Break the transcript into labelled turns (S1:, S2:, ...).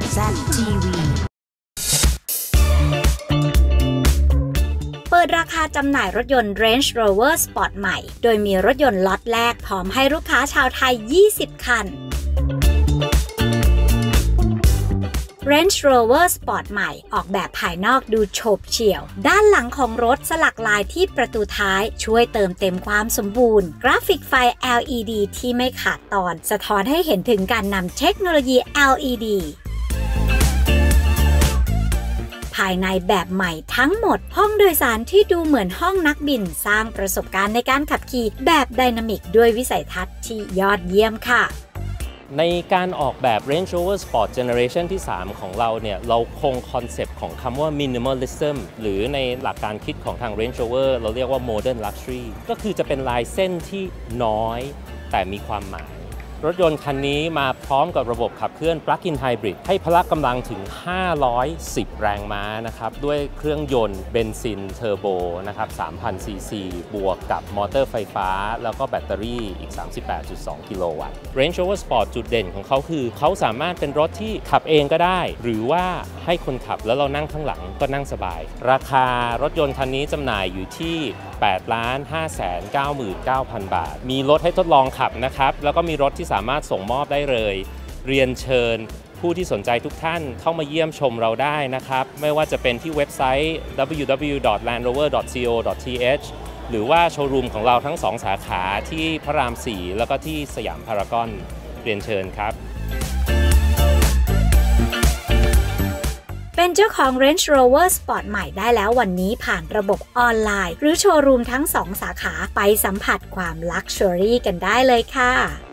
S1: ZTVเปิดราคาจำหน่ายรถยนต์ Range Rover Sport ใหม่โดยมีรถยนต์ล็อตแรกพร้อมให้ลูกค้าชาวไทย20คัน Range Rover Sport ใหม่ออกแบบภายนอกดูโฉบเฉี่ยวด้านหลังของรถสลักลายที่ประตูท้ายช่วยเติมเต็มความสมบูรณ์กราฟิกไฟ LED ที่ไม่ขาดตอนสะท้อนให้เห็นถึงการนำเทคโนโลยี LEDภายในแบบใหม่ทั้งหมดห้องโดยสารที่ดูเหมือนห้องนักบินสร้างประสบการณ์ในการขับขี่แบบไดนามิกด้วยวิสัยทัศน์ที่ยอดเยี่ยมค่ะ
S2: ในการออกแบบ Range Rover Sport Generation ที่ 3 ของเราเนี่ยเราคงคอนเซปต์ของคำว่า Minimalism หรือในหลักการคิดของทาง Range Rover เราเรียกว่า Modern Luxury ก็คือจะเป็นลายเส้นที่น้อยแต่มีความหมายรถยนต์คันนี้มาพร้อมกับระบบขับเคลื่อน Plug-in Hybrid ให้พละกำลังถึง510 แรงม้านะครับด้วยเครื่องยนต์เบนซินเทอร์โบนะครับ3,000 ซีซีบวกกับมอเตอร์ไฟฟ้าแล้วก็แบตเตอรี่อีก 38.2 กิโลวัตต์ Range Rover Sport จุดเด่นของเขาคือเขาสามารถเป็นรถที่ขับเองก็ได้หรือว่าให้คนขับแล้วเรานั่งข้างหลังก็นั่งสบายราคารถยนต์คันนี้จำหน่ายอยู่ที่ 8,599,000 บาทมีรถให้ทดลองขับนะครับแล้วก็มีรถที่สามารถส่งมอบได้เลยเรียนเชิญผู้ที่สนใจทุกท่านเข้ามาเยี่ยมชมเราได้นะครับไม่ว่าจะเป็นที่เว็บไซต์ www.landrover.co.th หรือว่าโชว์รูมของเราทั้ง2สาขาที่พระราม 4 แล้วก็ที่สยามพารากอนเรียนเชิญครับ
S1: เป็นเจ้าของ Range Rover Sport ใหม่ได้แล้ววันนี้ผ่านระบบออนไลน์หรือโชว์รูมทั้ง2สาขาไปสัมผัสความลักชัวรี่กันได้เลยค่ะ